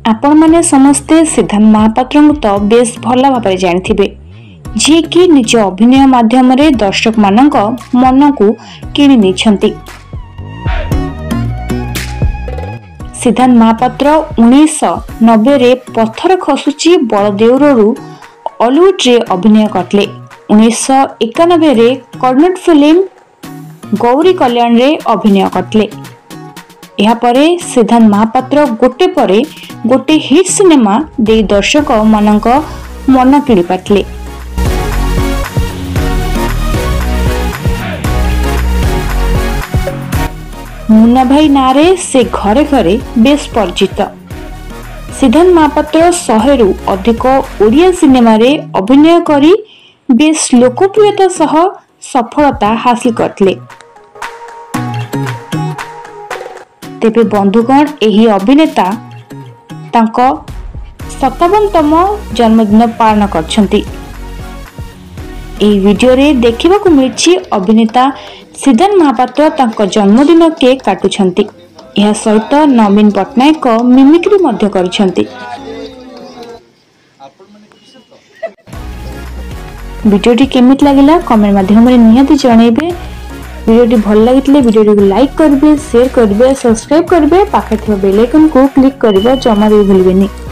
आपण माने समस्ते सिद्धांत महापात्र तो बेस भल भाव जानिथिबे, जी कि निज अभिनय माध्यम रे दर्शक मानक मन को किणी नेछंती। सिद्धांत महापात्र 1990 रे पत्थर खसुची बड़देउरु हॉलीवुड रे अभिनय करले। 1991 रे कन्नड़ फिल्म गौरी कल्याण रे अभिनय करले। यहा परे सिद्धांत महापात्र गोटे परे गोटे हिट सिनेमा दे दर्शक मानक मन किणी पाटले। मुन्ना भाई नारे से घरे घरे बेस परिचित। सिद्धांत महापात्र 100 रु अधिक ओडिया सिनेमा रे अभिनय करी बेस लोकप्रियता सह सफलता हासिल करथिले। तेबे बंधुगण एही अभिनेता तांको 57तम जन्मदिन पालन करछंती। एही वीडियो रे देखिबा को मिलछि अभिनेता सिद्धांत महापात्र तांको जन्मदिन केक काटुछंती। यह सहित नवीन पट्टनायक मिमिक्री मध्य करिछंती। वीडियोटी केमित लागिला कमेंट माध्यम रे निहाती जणैबे। वीडियोटी भल लागितले वीडियोटी लाइक करबे, शेयर करबे, सब्सक्राइब करबे, पाखे थिबा बेल आइकन को क्लिक करबे जमा भी भूलबेनी।